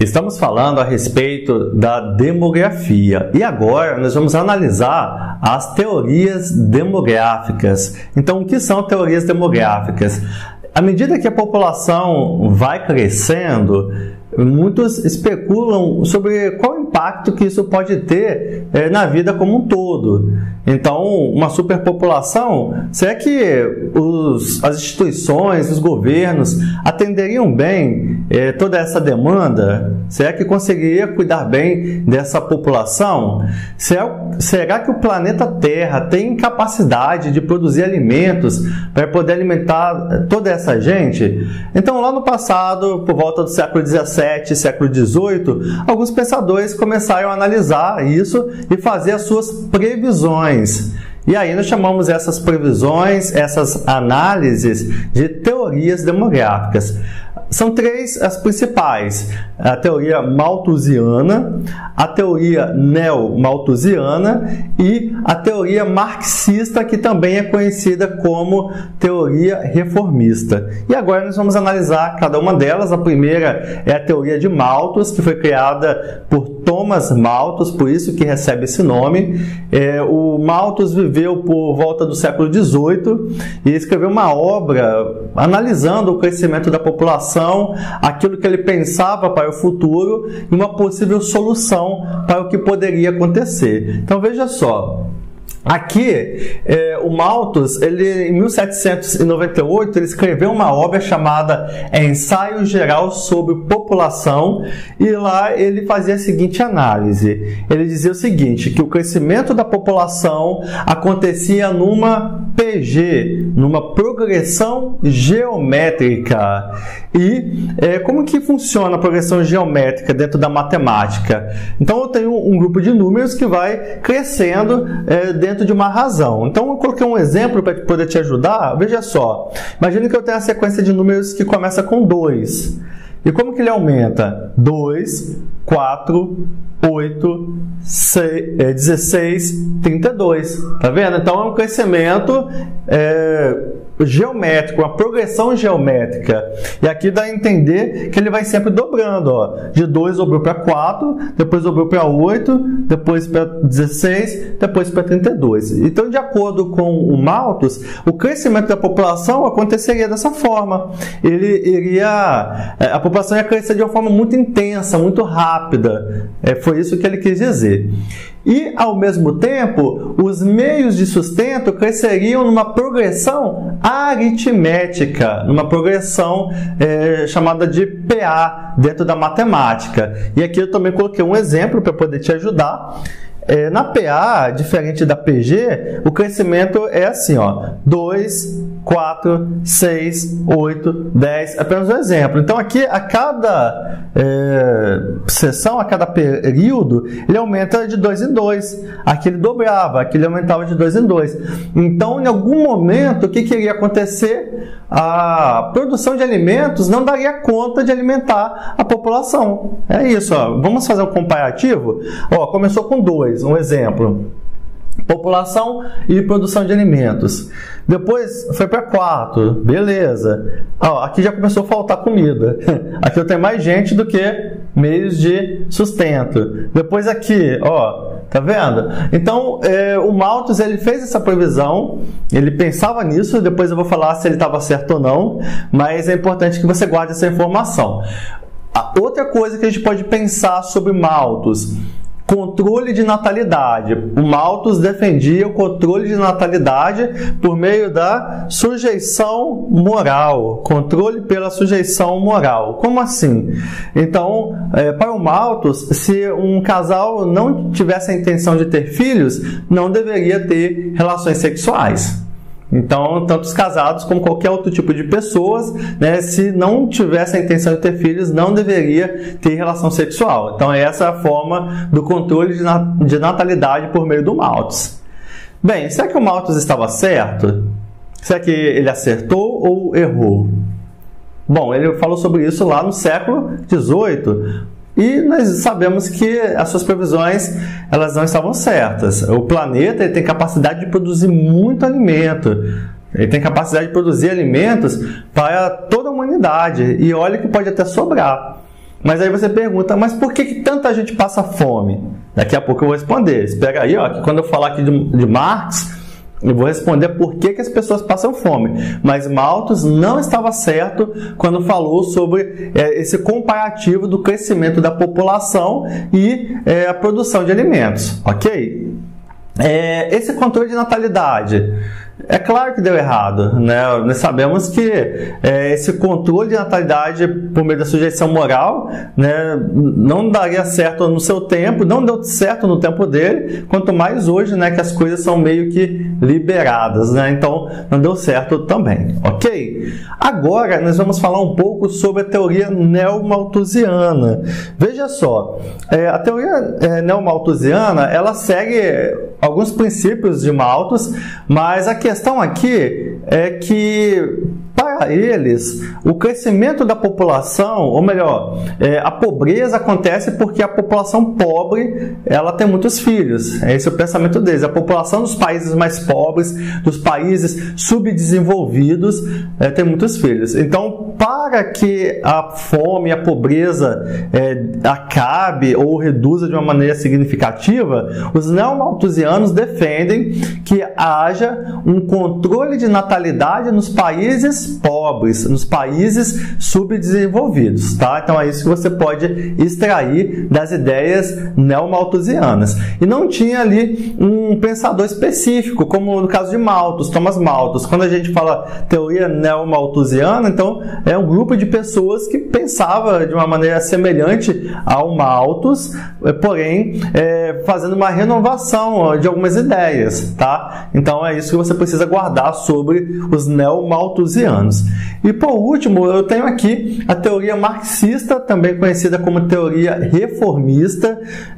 Estamos falando a respeito da demografia e agora nós vamos analisar as teorias demográficas. Então, o que são teorias demográficas? À medida que a população vai crescendo, muitos especulam sobre qual impacto que isso pode ter na vida como um todo. Então, uma superpopulação, será que as instituições, os governos atenderiam bem toda essa demanda? Será que conseguiria cuidar bem dessa população? Será que o planeta Terra tem capacidade de produzir alimentos para poder alimentar toda essa gente? Então, lá no passado, por volta do século XVII, século XVIII, alguns pensadores começaram a analisar isso e fazer as suas previsões. E aí nós chamamos essas previsões, essas análises de teorias demográficas. São três as principais: a teoria malthusiana, a teoria neo-malthusiana e a teoria marxista, que também é conhecida como teoria reformista. E agora nós vamos analisar cada uma delas. A primeira é a teoria de Malthus, que foi criada por Thomas Malthus, por isso que recebe esse nome. O Malthus viveu por volta do século XVIII e escreveu uma obra analisando o crescimento da população, aquilo que ele pensava para o futuro e uma possível solução para o que poderia acontecer. Então veja só, aqui o Malthus, em 1798, ele escreveu uma obra chamada Ensaio Geral sobre População, e lá ele fazia a seguinte análise. Ele dizia o seguinte, que o crescimento da população acontecia numa PG, numa progressão geométrica. E como que funciona a progressão geométrica dentro da matemática? Então eu tenho um grupo de números que vai crescendo dentro de uma razão. Então eu coloquei um exemplo para poder te ajudar. Veja só, imagine que eu tenho a sequência de números que começa com 2. E como que ele aumenta? 2, 4, 8, 16, 32. Tá vendo? Então é um crescimento geométrico, uma progressão geométrica. E aqui dá a entender que ele vai sempre dobrando. Ó. De 2 dobrou para 4, depois dobrou para 8, depois para 16, depois para 32. Então, de acordo com o Malthus, o crescimento da população aconteceria dessa forma. A população ia crescer de uma forma muito intensa, muito rápida. Foi isso que ele quis dizer. E, ao mesmo tempo, os meios de sustento cresceriam numa progressão aritmética, numa progressão chamada de PA, dentro da matemática. E aqui eu também coloquei um exemplo para poder te ajudar. Na PA, diferente da PG, o crescimento é assim, ó, 2, 4, 6, 8, 10, apenas um exemplo. Então aqui, a cada sessão, a cada período, ele aumenta de 2 em 2. Aqui ele dobrava, aqui ele aumentava de 2 em 2. Então, em algum momento, o que iria acontecer? A produção de alimentos não daria conta de alimentar a população. É isso, ó. Vamos fazer um comparativo? Ó, começou com 2, um exemplo. População e produção de alimentos. Depois foi para 4, beleza. Ó, aqui já começou a faltar comida. Aqui eu tenho mais gente do que meios de sustento. Depois aqui, ó, tá vendo? Então, o Malthus, ele fez essa previsão, ele pensava nisso, depois eu vou falar se ele estava certo ou não, mas é importante que você guarde essa informação. Outra coisa que a gente pode pensar sobre Malthus: controle de natalidade. O Malthus defendia o controle de natalidade por meio da sujeição moral. Controle pela sujeição moral. Como assim? Então, para o Malthus, se um casal não tivesse a intenção de ter filhos, não deveria ter relações sexuais. Então, tanto os casados como qualquer outro tipo de pessoas, né, se não tivesse a intenção de ter filhos, não deveria ter relação sexual. Então, essa é a forma do controle de natalidade por meio do Malthus. Bem, será que o Malthus estava certo? Será que ele acertou ou errou? Bom, ele falou sobre isso lá no século XVIII. E nós sabemos que as suas previsões, elas não estavam certas. O planeta, ele tem capacidade de produzir muito alimento. Ele tem capacidade de produzir alimentos para toda a humanidade. E olha que pode até sobrar. Mas aí você pergunta, mas por que tanta gente passa fome? Daqui a pouco eu vou responder. Espera aí, ó, que quando eu falar aqui de Marx, eu vou responder por que as pessoas passam fome. Mas Malthus não estava certo quando falou sobre esse comparativo do crescimento da população e a produção de alimentos, ok? Esse controle de natalidade, é claro que deu errado, né? Nós sabemos que esse controle de natalidade por meio da sujeição moral, né, não daria certo no seu tempo, não deu certo no tempo dele, quanto mais hoje, né, que as coisas são meio que liberadas, né? Então não deu certo também, ok? Agora nós vamos falar um pouco sobre a teoria neomalthusiana. Veja só, a teoria neomalthusiana, ela segue alguns princípios de Malthus, mas a questão aqui é que, para eles, o crescimento da população, ou melhor, a pobreza acontece porque a população pobre, ela tem muitos filhos. Esse é o pensamento deles. A população dos países mais pobres, dos países subdesenvolvidos, tem muitos filhos. Então, para que a fome e a pobreza acabe ou reduza de uma maneira significativa, os neomalthusianos defendem que haja um controle de natalidade nos países pobres, nos países subdesenvolvidos, tá? Então é isso que você pode extrair das ideias neomalthusianas. E não tinha ali um pensador específico, como no caso de Malthus, Thomas Malthus. Quando a gente fala teoria neomalthusiana, então é um grupo de pessoas que pensava de uma maneira semelhante ao Malthus, porém fazendo uma renovação de algumas ideias, tá? Então é isso que você precisa guardar sobre os neomalthusianos. E por último, eu tenho aqui a teoria marxista, também conhecida como teoria reformista.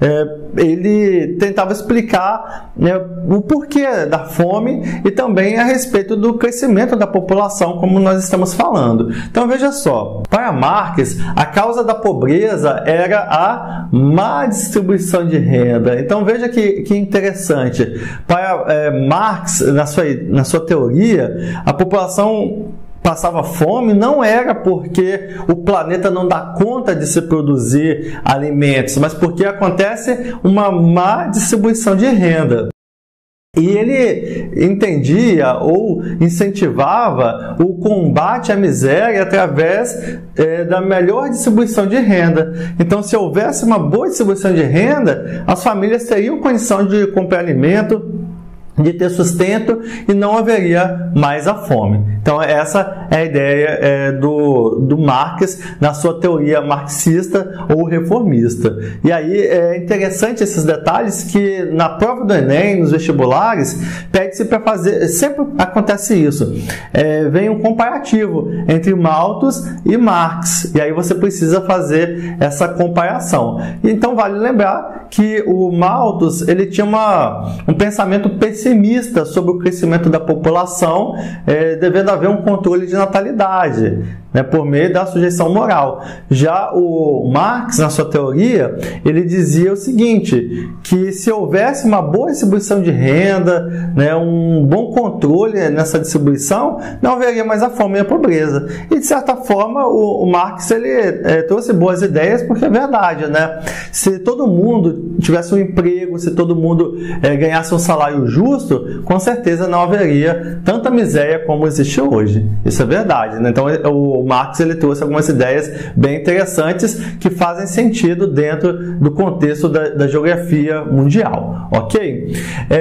Ele tentava explicar, né, o porquê da fome e também a respeito do crescimento da população, como nós estamos falando. Então veja só, para Marx, a causa da pobreza era a má distribuição de renda. Então veja que interessante. Para Marx, na sua teoria, a população passava fome não era porque o planeta não dá conta de se produzir alimentos, mas porque acontece uma má distribuição de renda. E ele entendia ou incentivava o combate à miséria através da melhor distribuição de renda. Então, se houvesse uma boa distribuição de renda, as famílias teriam condição de comprar alimento, de ter sustento e não haveria mais a fome. Então essa é a ideia do Marx na sua teoria marxista ou reformista. E aí é interessante esses detalhes que na prova do Enem, nos vestibulares, pede-se para fazer, sempre acontece isso, vem um comparativo entre Malthus e Marx, e aí você precisa fazer essa comparação. Então vale lembrar que o Malthus ele tinha um pensamento pessimista sobre o crescimento da população, devendo haver um controle de natalidade, né, por meio da sujeição moral. Já o Marx, na sua teoria, ele dizia o seguinte, que se houvesse uma boa distribuição de renda, né, um bom controle nessa distribuição, não haveria mais a fome e a pobreza. E, de certa forma, o Marx ele, trouxe boas ideias, porque é verdade, né? Se todo mundo tivesse um emprego, se todo mundo ganhasse um salário justo, com certeza não haveria tanta miséria como existe hoje. Isso é verdade, né? Então, o Marx ele trouxe algumas ideias bem interessantes que fazem sentido dentro do contexto da geografia mundial, ok?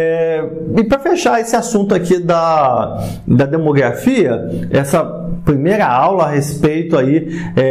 E para fechar esse assunto aqui da demografia, essa primeira aula a respeito aí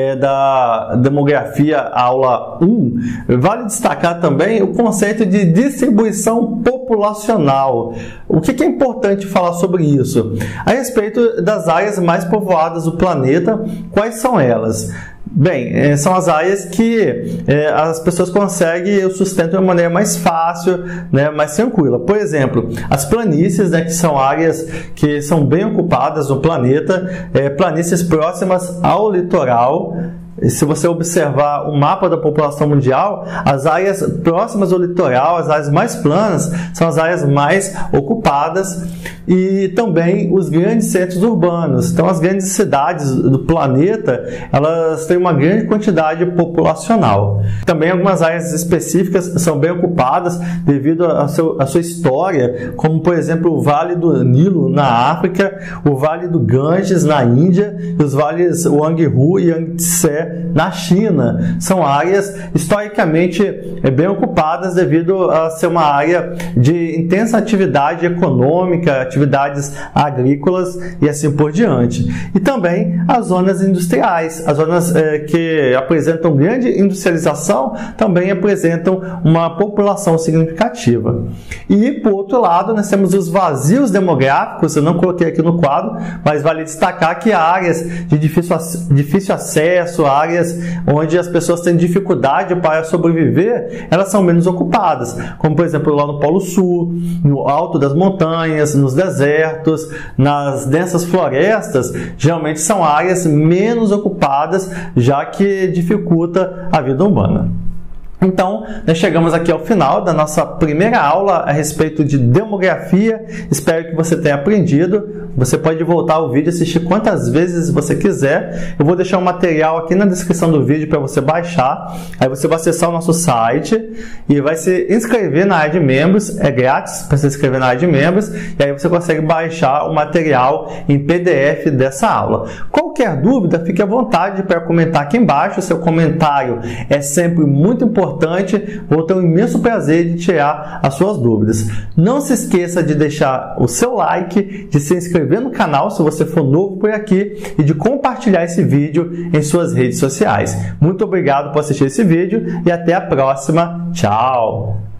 da demografia, aula 1, vale destacar também o conceito de distribuição populacional. O que é importante falar sobre isso? A respeito das áreas mais povoadas do planeta, quais são elas? Bem, são as áreas que as pessoas conseguem o sustento de uma maneira mais fácil, né, mais tranquila. Por exemplo, as planícies, né, que são áreas que são bem ocupadas no planeta, planícies próximas ao litoral, se você observar o mapa da população mundial, as áreas próximas ao litoral, as áreas mais planas, são as áreas mais ocupadas, e também os grandes centros urbanos. Então, as grandes cidades do planeta, elas têm uma grande quantidade populacional. Também algumas áreas específicas são bem ocupadas devido à sua história, como, por exemplo, o Vale do Nilo na África, o Vale do Ganges na Índia e os vales Huanghe e Yangtze na China. São áreas historicamente bem ocupadas devido a ser uma área de intensa atividade econômica, atividades agrícolas e assim por diante. E também as zonas industriais, as zonas que apresentam grande industrialização, também apresentam uma população significativa. E, por outro lado, nós temos os vazios demográficos. Eu não coloquei aqui no quadro, mas vale destacar que áreas de difícil acesso, áreas onde as pessoas têm dificuldade para sobreviver, elas são menos ocupadas, como, por exemplo, lá no Polo Sul, no alto das montanhas, nos desertos, nas densas florestas. Geralmente são áreas menos ocupadas, já que dificulta a vida humana. Então, nós chegamos aqui ao final da nossa primeira aula a respeito de demografia. Espero que você tenha aprendido. Você pode voltar ao vídeo e assistir quantas vezes você quiser. Eu vou deixar um material aqui na descrição do vídeo para você baixar. Aí você vai acessar o nosso site e vai se inscrever na área de membros. É grátis para se inscrever na área de membros. E aí você consegue baixar o material em PDF dessa aula. Qualquer dúvida, fique à vontade para comentar aqui embaixo. O seu comentário é sempre muito importante. Vou ter um imenso prazer de tirar as suas dúvidas. Não se esqueça de deixar o seu like, de se inscrever no canal se você for novo por aqui e de compartilhar esse vídeo em suas redes sociais. Muito obrigado por assistir esse vídeo e até a próxima. Tchau!